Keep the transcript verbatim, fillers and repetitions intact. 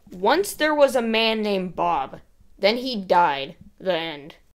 Once there was a man named Bob. Then he died. The end.